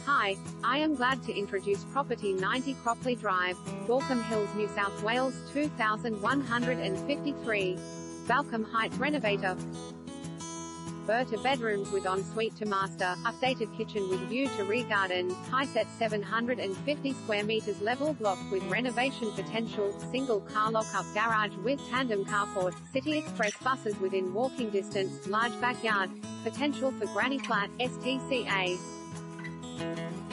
Hi, I am glad to introduce property 90 Cropley Drive, Baulkham Hills, New South Wales 2153. Balcombe Heights Renovator. Berta bedrooms with ensuite to master, updated kitchen with view to rear garden, high set 750 square meters level block with renovation potential, single car lock-up garage with tandem carport, City Express buses within walking distance, large backyard, potential for granny flat, STCA.